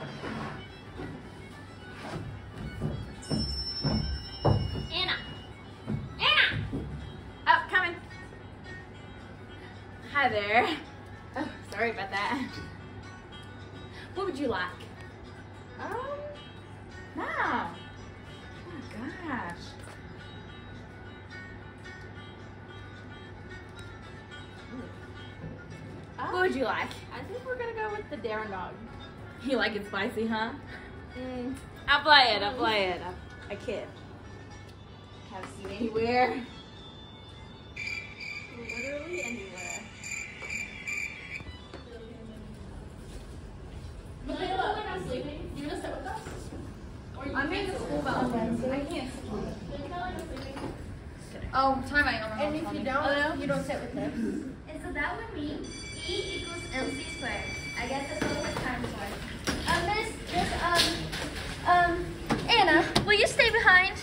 Anna! Anna! Oh, coming. Hi there. Oh, sorry about that. What would you like? No. Oh my gosh. What would you like? I think we're gonna go with the Darren dog. You like it spicy, huh? I'll play it. I kid. Haven't seen anywhere. Literally anywhere. Michaela, when I'm sleeping, you gonna sit with us? I'm in school on Wednesday. I can't. Oh, time out. And if you don't, you don't sit with them. And so that would mean E equals MC squared. I guess that's all we're time for. Anna, will you stay behind?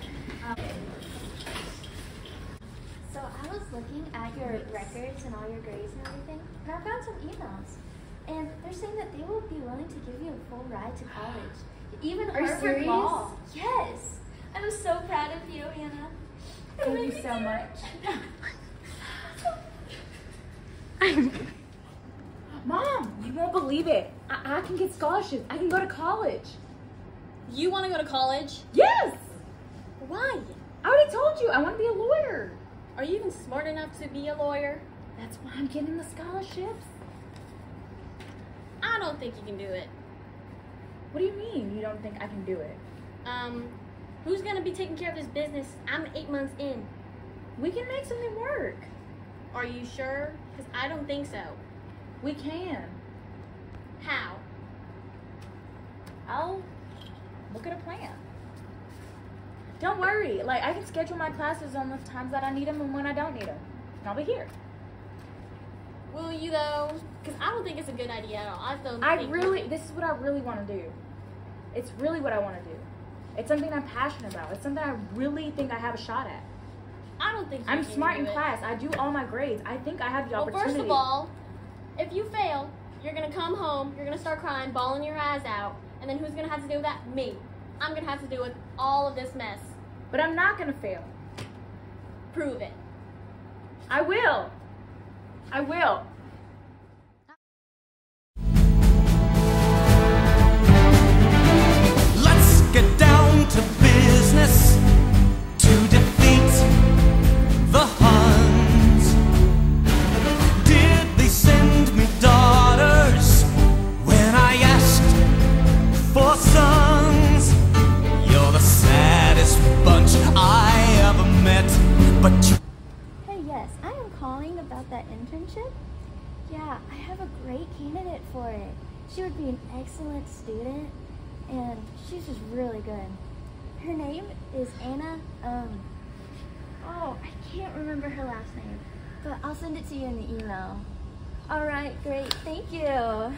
So I was looking at your records and all your grades and everything, and I found some emails. And they're saying that they will be willing to give you a full ride to college. Even Harvard Law. Yes. I'm so proud of you, Anna. Thank you so much. Mom, you won't believe it. I can get scholarships. I can go to college. You want to go to college? Yes! Why? I already told you. I want to be a lawyer. Are you even smart enough to be a lawyer? That's why I'm getting the scholarships. I don't think you can do it. What do you mean you don't think I can do it? Who's gonna be taking care of this business? I'm 8 months in. We can make something work. Are you sure? Because I don't think so. We can. How? I'll look at a plan. Don't worry. Like, I can schedule my classes on the times that I need them and when I don't need them. And I'll be here. Will you though? Because I don't think it's a good idea at all. This is what I really want to do. It's really what I want to do. It's something I'm passionate about. It's something I really think I have a shot at. I don't think I'm smart in class. I do all my grades. I think I have the opportunity. Well, first of all, if you fail, you're going to come home, you're going to start crying, bawling your eyes out, and then who's going to have to deal with that? Me. I'm going to have to deal with all of this mess. But I'm not going to fail. Prove it. I will. I will. Let's get down to business to defeat the Huns. Did they send me daughters when I asked for sons? You're the saddest bunch I ever met, but you... Hey, yes, I am calling about that internship. Yeah, I have a great candidate for it. She would be an excellent student, and she's just really good. Her name is Anna, I can't remember her last name, but I'll send it to you in the email. All right, great, thank you. All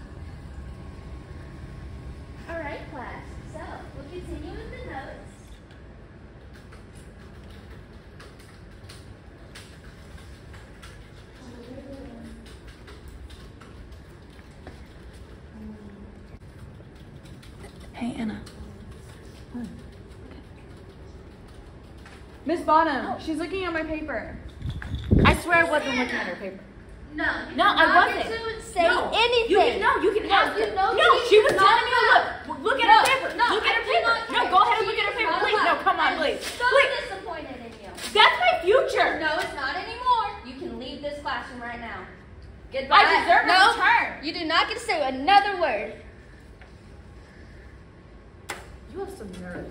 right, class, so we'll continue with the notes. Hey, Anna. Miss Bonham, she's looking at my paper. I swear I wasn't looking at her paper. No, I wasn't. To say anything. You can ask her. No, she was telling me to look at her paper. No, Look at her I paper. cannot No, care. go ahead and look at her paper, please. No, come on, please. So Please. disappointed in you. That's my future. No, it's not anymore. You can leave this classroom right now. Goodbye. I deserve a return. You do not get to say another word. You have some nerve.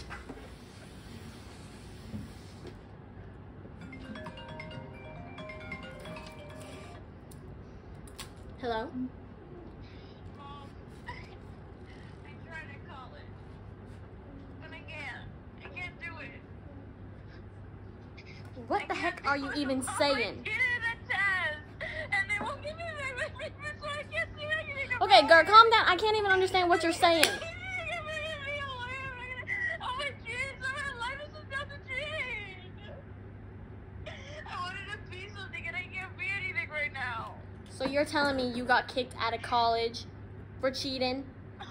Hello? I tried to call it, but I can't do it. What the heck are you even saying? Get in a test, and they won't give me my paper, so I can't do anything. Okay, girl, calm down. I can't even understand what you're saying. Oh my jeez, my life is about to change. I wanted to be something, and I can't be anything right now. So you're telling me you got kicked out of college for cheating? Oh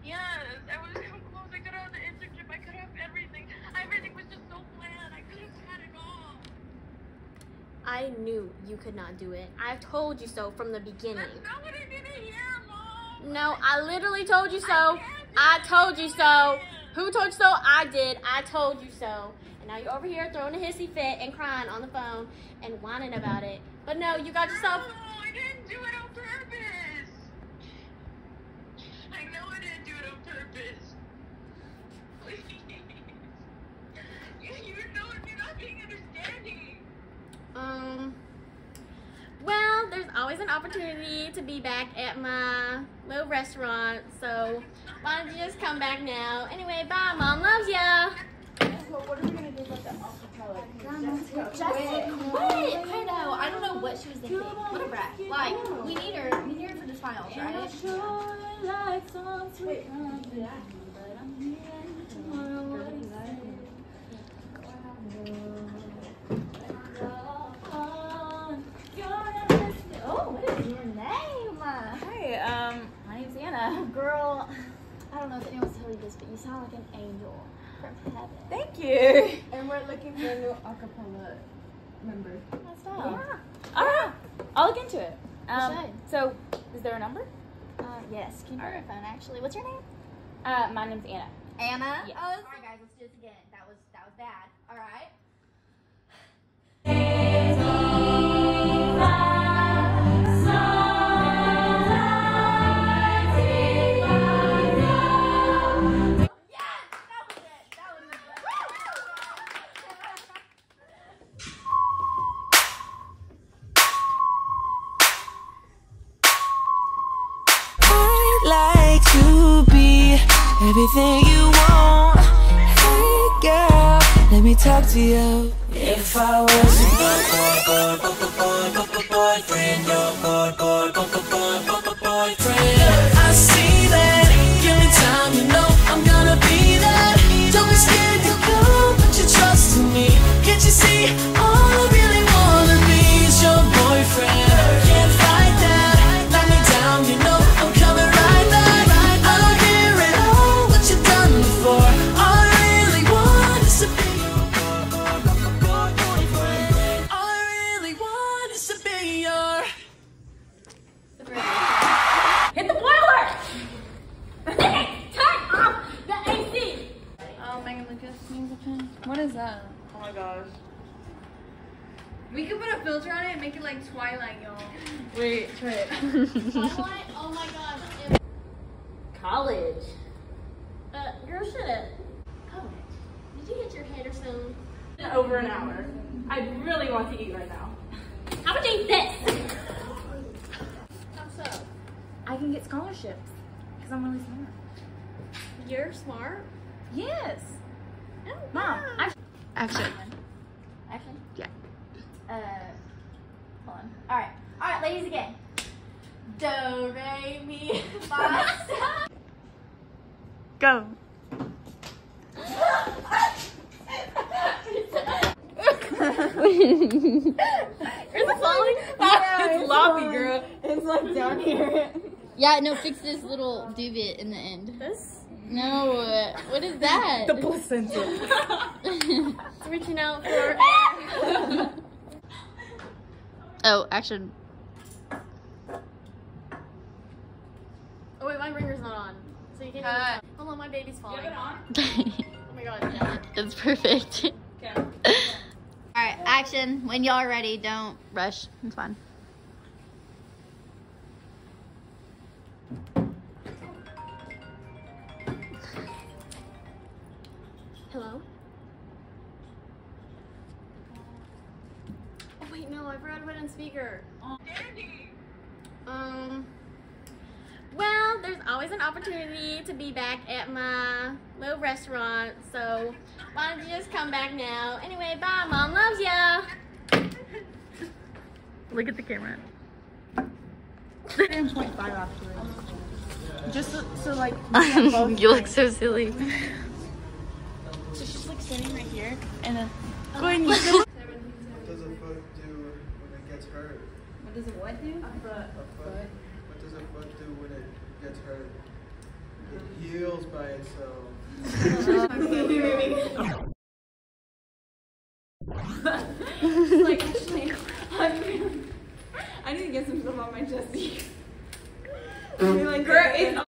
Yes, I was so close. I could have the internship. I could have everything. Everything was just so planned. I could have had it all. I knew you could not do it. I told you so from the beginning. That's not what I did here, Mom. No, I literally told you so. I told you so. Who told you so? I did. I told you so. And now you're over here throwing a hissy fit and crying on the phone and whining about it. But no, you got yourself. No, I didn't do it on purpose. I know I didn't do it on purpose. Please. You're not being understanding. Well, there's always an opportunity to be back at my little restaurant, so why don't you just come back now? Anyway, bye. Mom loves ya. What are we gonna do about the acapella? Wait, I know. I don't know what she was thinking. What a brat. Like, we need her for the finals, right? Oh, what is your name? Hi, my name's Anna. Girl, I don't know if anyone's told you this, but you sound like an angel from heaven. Thank you. And we're looking for a new acapella member. That's all. Alright, I'll look into it. You should. So, is there a number? Yes. Can you put your phone, actually? What's your name? My name's Anna. Anna? Yes. All right, guys, let's do this again. That was bad. All right. I'd like to be everything you want. Hey girl, let me talk to you. If I was your boyfriend, your boyfriend, I see that. Give me time, you know I'm gonna be there. Don't be scared to go, put your trust in me. Can't you see? All I really wanna be is your boyfriend. Can't fight that. Knock me down, you know I'm coming right back. I don't care at all what you've done before. All I really want is to be your boyfriend. All I really want is to be your. Hit the boiler! Turn off the AC. Megan Lucas needs a pen. What is that? Oh my gosh. We could put a filter on it and make it like Twilight, y'all. Wait, try it. Twilight? Oh my gosh. College. Girl, shut up. College. Did you hit your head or something? In over an hour. I really want to eat right now. How about you eat this? How so? I can get scholarships because I'm really smart. You're smart. Yes. Oh, Mom, wow. Action. Action? Yeah. Hold on. All right, ladies, again. Do, re, mi, fa, sol. Go. Is it falling? It's loppy, girl. It's like down here. Yeah, no, fix this little divot in the end. This? No, what is that? The placenta. It's reaching out for. Oh, action. Oh wait, my ringer's not on, so you can't. Cut. Hold on, my baby's falling. You have it on? Oh my god. Yeah. It's perfect. Okay. Alright, action. When y'all are ready, don't rush. It's fine. Hello? Oh wait, no, I forgot to put it in speaker. Well, there's always an opportunity to be back at my little restaurant, so why don't you just come back now? Anyway, bye. Mom loves ya. Look at the camera. 7.5 afterwards. Just so like. You look so silly. So she's like standing right here, and then. What does a foot do when it gets hurt? What does it what do? A foot. What does a foot do when it gets hurt? heals by itself. She's like, actually, I need to get some stuff on my chest. You're like, girl, it's